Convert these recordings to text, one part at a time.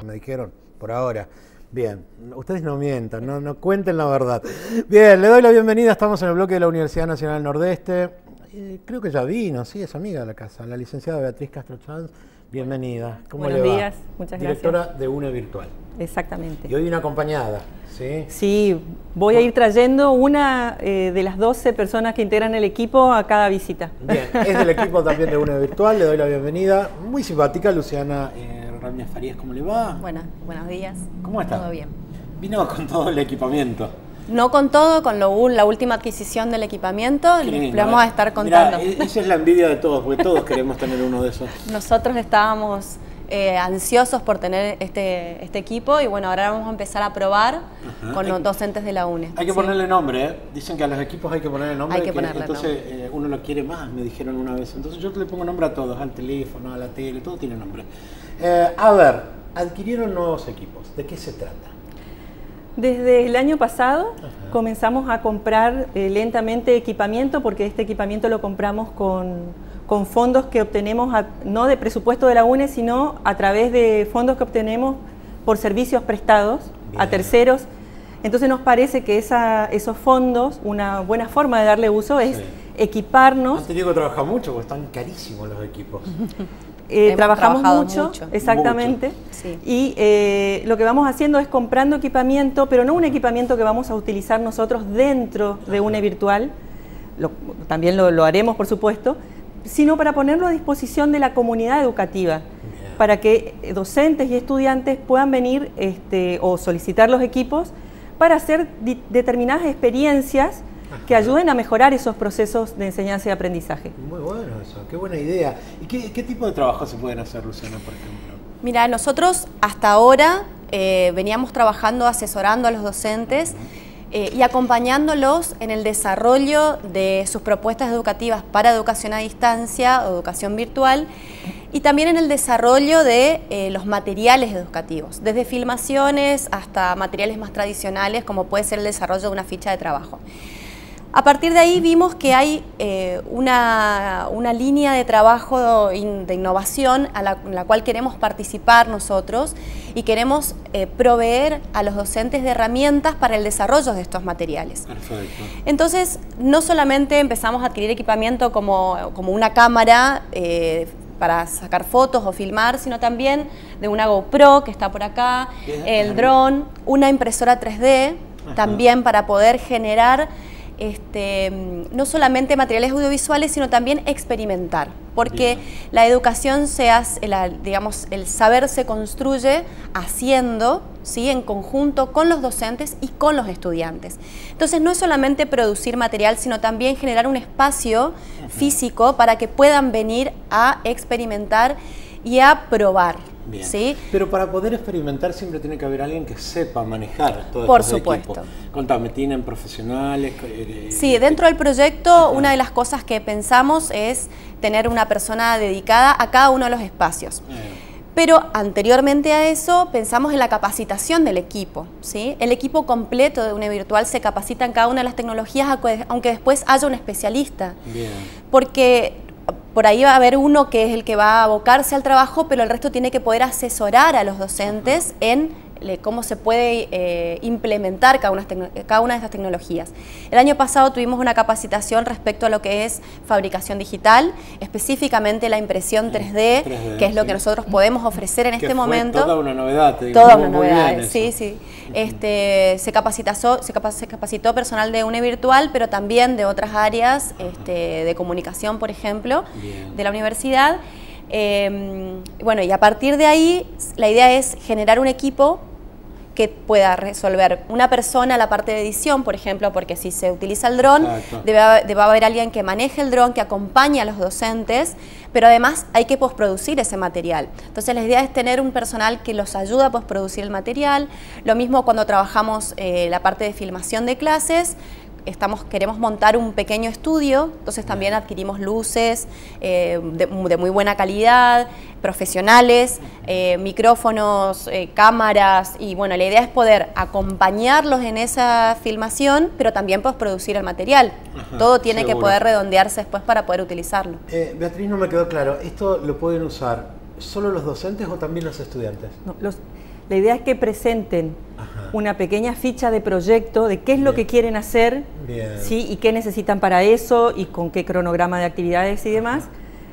me dijeron, por ahora. Bien, ustedes no mientan, no cuenten la verdad. Bien, le doy la bienvenida, estamos en el bloque de la Universidad Nacional Nordeste. Creo que ya vino, sí, es amiga de la casa, la licenciada Beatriz Castro-Chans. Bienvenida. ¿Cómo le va? Buenos días, muchas gracias. Directora de UNE Virtual. Exactamente. Y hoy viene acompañada, ¿sí? Sí, voy a ir trayendo una de las 12 personas que integran el equipo a cada visita. Bien, es del equipo también de UNE Virtual, le doy la bienvenida. Muy simpática, Luciana Ramírez Farías, ¿cómo le va? Buenos días. ¿Cómo está? Todo bien. Vino con todo el equipamiento. No con todo, con la última adquisición del equipamiento, le vamos a estar contando. Mirá, esa es la envidia de todos, porque todos queremos tener uno de esos. Nosotros estábamos ansiosos por tener este equipo y bueno, ahora vamos a empezar a probar con los docentes de la UNE. Hay que ponerle nombre, ¿eh? Dicen que a los equipos hay que ponerle nombre. Hay que ponerle entonces nombre. Uno lo quiere más, me dijeron una vez. Entonces yo le pongo nombre a todos, al teléfono, a la tele, todo tiene nombre. A ver, adquirieron nuevos equipos. ¿De qué se trata? Desde el año pasado comenzamos a comprar lentamente equipamiento, porque este equipamiento lo compramos con fondos que obtenemos, no de presupuesto de la UNE, sino a través de fondos que obtenemos por servicios prestados a terceros. Entonces nos parece que esos fondos, una buena forma de darle uso es equiparnos. Han tenido que trabajar mucho porque están carísimos los equipos. Trabajamos mucho, exactamente, mucho. Sí. Y lo que vamos haciendo es comprando equipamiento, pero no un equipamiento que vamos a utilizar nosotros dentro de UNE Virtual, también lo haremos por supuesto, sino para ponerlo a disposición de la comunidad educativa, para que docentes y estudiantes puedan venir o solicitar los equipos para hacer determinadas experiencias que ayuden a mejorar esos procesos de enseñanza y aprendizaje. Muy bueno eso, qué buena idea. ¿Y qué tipo de trabajo se pueden hacer, Luciana, por ejemplo? Mira, nosotros hasta ahora veníamos trabajando, asesorando a los docentes y acompañándolos en el desarrollo de sus propuestas educativas para educación a distancia o educación virtual y también en el desarrollo de los materiales educativos, desde filmaciones hasta materiales más tradicionales como puede ser el desarrollo de una ficha de trabajo. A partir de ahí vimos que hay una línea de trabajo de innovación en la cual queremos participar nosotros y queremos proveer a los docentes de herramientas para el desarrollo de estos materiales. Perfecto. Entonces, no solamente empezamos a adquirir equipamiento como una cámara para sacar fotos o filmar, sino también de una GoPro que está por acá, el dron, una impresora 3D, también para poder generar no solamente materiales audiovisuales, sino también experimentar, porque la educación digamos, el saber se construye haciendo, ¿sí? En conjunto con los docentes y con los estudiantes. Entonces no es solamente producir material, sino también generar un espacio físico para que puedan venir a experimentar y a probar. Bien. ¿Sí? Pero para poder experimentar siempre tiene que haber alguien que sepa manejar todo Por este supuesto. equipo. Contame, ¿tienen profesionales? Sí, dentro del proyecto una de las cosas que pensamos es tener una persona dedicada a cada uno de los espacios. Pero anteriormente a eso pensamos en la capacitación del equipo, ¿sí? El equipo completo de UNE Virtual se capacita en cada una de las tecnologías, aunque después haya un especialista. Bien. Porque por ahí va a haber uno que es el que va a abocarse al trabajo, pero el resto tiene que poder asesorar a los docentes en cómo se puede implementar cada una de estas tecnologías. El año pasado tuvimos una capacitación respecto a lo que es fabricación digital, específicamente la impresión 3D, que es lo que nosotros podemos ofrecer en este momento. Toda una novedad, te digo. Toda una novedad, sí, sí. Se capacitó personal de UNE Virtual, pero también de otras áreas, de comunicación, por ejemplo, de la universidad. Bueno, y a partir de ahí la idea es generar un equipo que pueda resolver una persona la parte de edición, por ejemplo, porque si se utiliza el dron, debe haber alguien que maneje el dron, que acompañe a los docentes, pero además hay que postproducir ese material. Entonces la idea es tener un personal que los ayude a postproducir el material. Lo mismo cuando trabajamos la parte de filmación de clases, queremos montar un pequeño estudio, entonces también adquirimos luces de muy buena calidad, profesionales, micrófonos, cámaras, y bueno, la idea es poder acompañarlos en esa filmación, pero también producir el material. Todo tiene que poder redondearse después para poder utilizarlo. Beatriz, no me quedó claro, ¿esto lo pueden usar solo los docentes o también los estudiantes? No, La idea es que presenten una pequeña ficha de proyecto de qué es lo que quieren hacer, ¿sí? Y qué necesitan para eso y con qué cronograma de actividades y demás.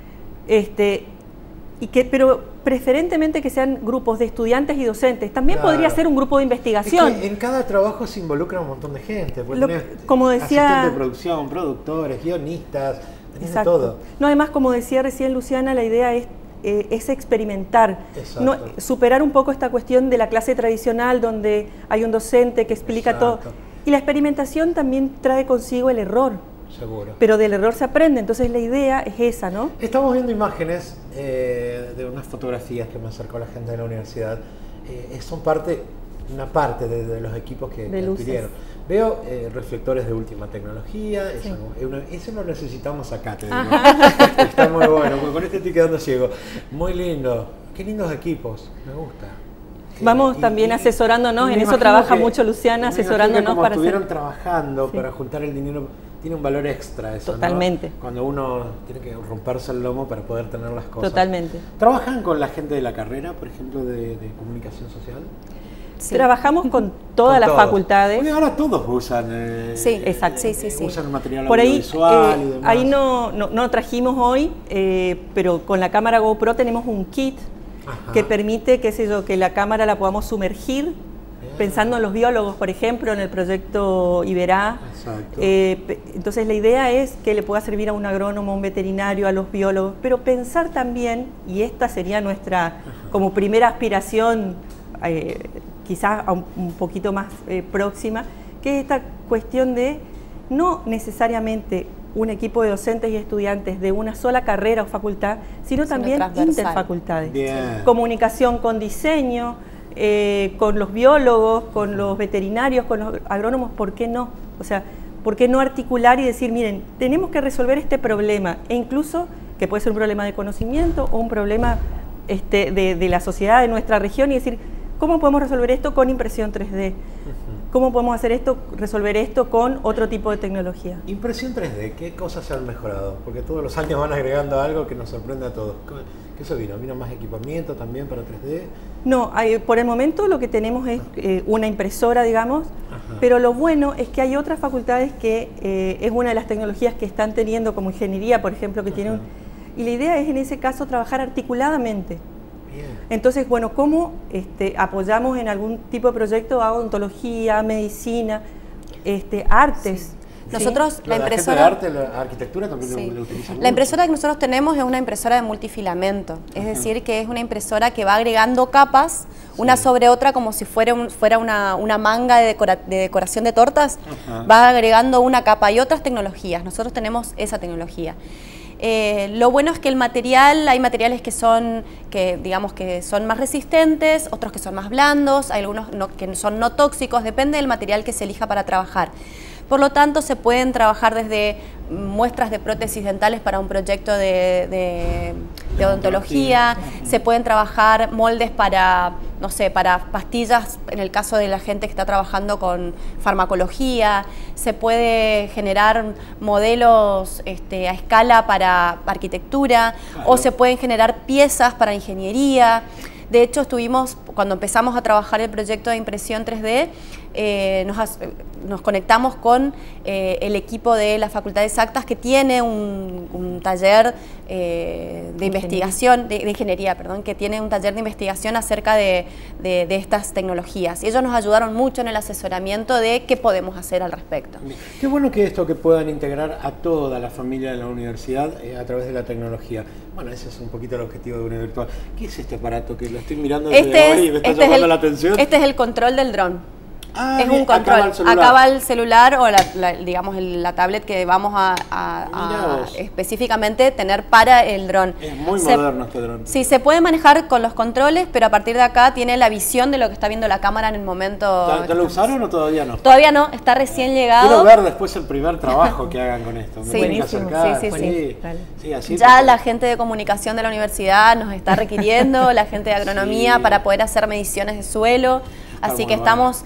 Pero preferentemente que sean grupos de estudiantes y docentes. También podría ser un grupo de investigación. Es que en cada trabajo se involucra un montón de gente. Como decía, asistentes de producción, productores, guionistas, tenés de todo. No, además, como decía recién Luciana, la idea es experimentar, no, superar un poco esta cuestión de la clase tradicional donde hay un docente que explica todo. Y la experimentación también trae consigo el error. Seguro. Pero del error se aprende, entonces la idea es esa, ¿no? Estamos viendo imágenes de unas fotografías que me acercó la gente de la universidad. Son una parte de los equipos que adquirieron. Veo reflectores de última tecnología, eso lo necesitamos acá, te digo. Está muy bueno, con este estoy quedando ciego. Muy lindo, qué lindos equipos, me gusta. Vamos también asesorándonos, en eso trabaja mucho Luciana, asesorándonos para estuvieron trabajando para juntar el dinero, tiene un valor extra eso, totalmente. ¿no? Cuando uno tiene que romperse el lomo para poder tener las cosas. Totalmente. ¿Trabajan con la gente de la carrera, por ejemplo, de comunicación social? Sí. Trabajamos con todas las facultades. Porque ahora todos usan, exacto. Usan material por audiovisual y demás. Ahí no trajimos hoy, pero con la cámara GoPro tenemos un kit que permite, qué sé yo, que la cámara la podamos sumergir, pensando en los biólogos, por ejemplo, en el proyecto Iberá. Entonces la idea es que le pueda servir a un agrónomo, a un veterinario, a los biólogos, pero pensar también, y esta sería nuestra como primera aspiración, quizás un poquito más próxima, que es esta cuestión de no necesariamente un equipo de docentes y estudiantes de una sola carrera o facultad, sino también interfacultades. Comunicación con diseño, con los biólogos, con los veterinarios, con los agrónomos, ¿por qué no? O sea, ¿por qué no articular y decir, miren, tenemos que resolver este problema? E incluso, que puede ser un problema de conocimiento o un problema de la sociedad de nuestra región, y decir, ¿cómo podemos resolver esto con impresión 3D? ¿Cómo podemos resolver esto con otro tipo de tecnología? Impresión 3D, ¿qué cosas se han mejorado? Porque todos los años van agregando algo que nos sorprende a todos. ¿Qué eso vino? ¿Vino más equipamiento también para 3D? No, por el momento lo que tenemos es una impresora, digamos, pero lo bueno es que hay otras facultades que es una de las tecnologías que están teniendo, como ingeniería, por ejemplo, que tienen... Y la idea es en ese caso trabajar articuladamente. Entonces, bueno, ¿cómo apoyamos en algún tipo de proyecto a odontología, medicina, artes? Nosotros, la impresora... arte, la arquitectura también lo utilizamos. La impresora que nosotros tenemos es una impresora de multifilamento, es decir, que es una impresora que va agregando capas, una sobre otra, como si fuera una manga de decoración de tortas, va agregando una capa y otras tecnologías. Nosotros tenemos esa tecnología. Lo bueno es que el material, hay materiales que son más resistentes, otros que son más blandos, hay algunos que son no tóxicos, depende del material que se elija para trabajar. Por lo tanto, se pueden trabajar desde muestras de prótesis dentales para un proyecto de odontología, se pueden trabajar moldes para, no sé, para pastillas, en el caso de la gente que está trabajando con farmacología, se puede generar modelos a escala para arquitectura, o se pueden generar piezas para ingeniería. De hecho, cuando empezamos a trabajar el proyecto de impresión 3D, nos conectamos con el equipo de la Facultad de Exactas, que tiene un taller de investigación, de ingeniería, perdón, que tiene un taller de investigación acerca de estas tecnologías. Y ellos nos ayudaron mucho en el asesoramiento de qué podemos hacer al respecto. Qué bueno que que puedan integrar a toda la familia de la universidad a través de la tecnología. Bueno, ese es un poquito el objetivo de UNE Virtual. ¿Qué es este aparato que lo estoy mirando desde hoy y me está llamando la atención? Este es el control del dron. Ah, es un control. Acaba el celular o la tablet que vamos a específicamente tener para el dron. Es muy moderno este dron. Sí, se puede manejar con los controles, pero a partir de acá tiene la visión de lo que está viendo la cámara en el momento. ¿Ya lo usaron o todavía no? Todavía no, está recién llegado. Quiero ver después el primer trabajo que hagan con esto. Sí, sí. Ya la gente de comunicación de la universidad nos está requiriendo, la gente de agronomía para poder hacer mediciones de suelo. Así que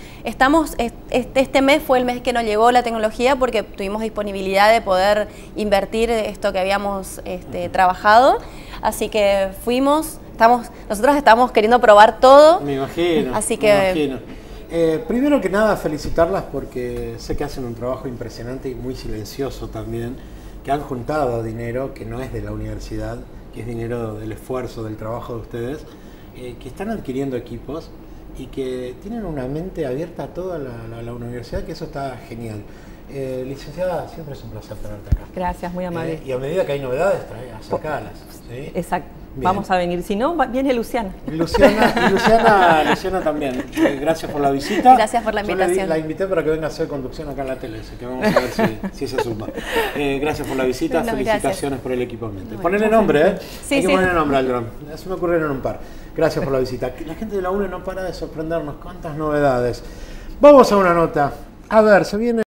este mes fue el mes que nos llegó la tecnología porque tuvimos disponibilidad de poder invertir esto que habíamos trabajado. Así que fuimos, nosotros estamos queriendo probar todo. Me imagino. Así que... Me imagino. Primero que nada, felicitarlas porque sé que hacen un trabajo impresionante y muy silencioso también, que han juntado dinero que no es de la universidad, que es dinero del esfuerzo, del trabajo de ustedes, que están adquiriendo equipos y que tienen una mente abierta a toda la universidad, que eso está genial. Licenciada, siempre es un placer tenerte acá. Gracias, muy amable. Y a medida que hay novedades, acercalas. ¿Sí? Exacto. Bien. Vamos a venir. Si no, viene Luciana. Luciana también. Gracias por la visita. Gracias por la invitación. La invité para que venga a hacer conducción acá en la tele, así que vamos a ver si se suma. Gracias por la visita, No, felicitaciones gracias. por el equipamiento. No, Ponele nombre, ¿eh? Sí, Hay que sí. ponerle nombre al dron. Se me ocurrieron un par. Gracias por la visita. La gente de la UNE no para de sorprendernos. ¿Cuántas novedades? Vamos a una nota. A ver, se viene...